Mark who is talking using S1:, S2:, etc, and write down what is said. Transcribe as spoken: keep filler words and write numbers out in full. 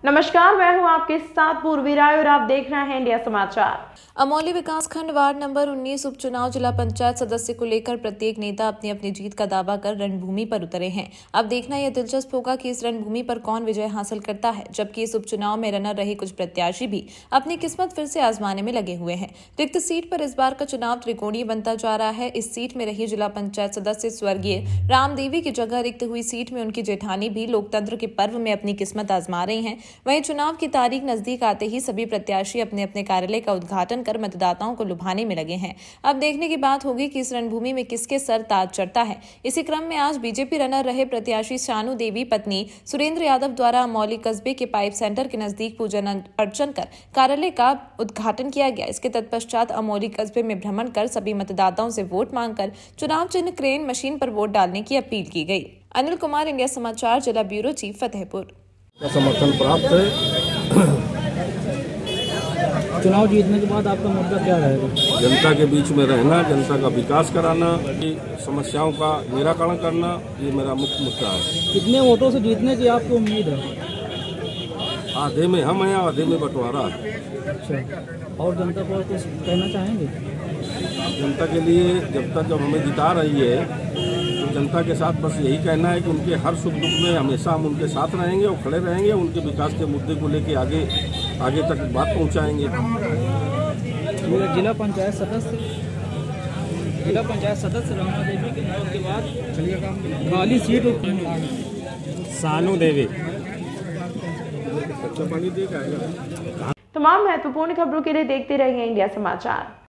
S1: नमस्कार, मैं हूं आपके साथ पूर्वी राय और आप देख रहे हैं इंडिया समाचार।
S2: अमौली विकासखंड वार्ड नंबर उन्नीस उपचुनाव जिला पंचायत सदस्य को लेकर प्रत्येक नेता अपनी अपनी जीत का दावा कर रणभूमि पर उतरे हैं। अब देखना यह दिलचस्प होगा कि इस रणभूमि पर कौन विजय हासिल करता है, जबकि इस उपचुनाव में रनर रहे कुछ प्रत्याशी भी अपनी किस्मत फिर से आजमाने में लगे हुए हैं। रिक्त सीट पर इस बार का चुनाव त्रिकोणीय बनता जा रहा है। इस सीट में रही जिला पंचायत सदस्य स्वर्गीय रामदेवी की जगह रिक्त हुई सीट में उनकी जेठानी भी लोकतंत्र के पर्व में अपनी किस्मत आजमा रही हैं। वहीं चुनाव की तारीख नजदीक आते ही सभी प्रत्याशी अपने अपने कार्यालय का उद्घाटन कर मतदाताओं को लुभाने में लगे हैं। अब देखने की बात होगी कि इस रणभूमि में किसके सर ताज चढ़ता है। इसी क्रम में आज बीजेपी रनर रहे प्रत्याशी शानू देवी पत्नी सुरेंद्र यादव द्वारा अमौली कस्बे के पाइप सेंटर के नजदीक पूजन अर्चन कर कार्यालय का उद्घाटन किया गया। इसके तत्पश्चात अमौली कस्बे में भ्रमण कर सभी मतदाताओं से वोट मांगकर चुनाव चिन्ह क्रेन मशीन पर वोट डालने की अपील की गई। अनिल कुमार, इंडिया समाचार, जिला ब्यूरो चीफ, फतेहपुर।
S3: समर्थन प्राप्त है।
S4: चुनाव जीतने के बाद आपका मुद्दा क्या रहेगा?
S3: जनता के बीच में रहना, जनता का विकास कराना, समस्याओं का निराकरण करना, ये मेरा मुख्य मुद्दा है।
S4: कितने वोटों से जीतने की आपको उम्मीद है?
S3: आधे में हम हैं, आधे में बंटवारा।
S4: अच्छा, और जनता को कुछ कहना चाहेंगे?
S3: जनता के लिए जब तक जब हमें जिता रही है तो जनता के साथ बस यही कहना है कि उनके हर सुख दुख में हमेशा हम उनके साथ रहेंगे और खड़े रहेंगे। उनके विकास के मुद्दे को लेकर आगे आगे तक बात पहुंचाएंगे।
S4: जिला पंचायत सदस्य जिला पंचायत सदस्य रामा देवी के नाम के बाद खाली सीट
S5: शानू देवी।
S3: अच्छा पानी दे के आएगा।
S1: तमाम महत्वपूर्ण खबरों के लिए देखते रहिए इंडिया समाचार।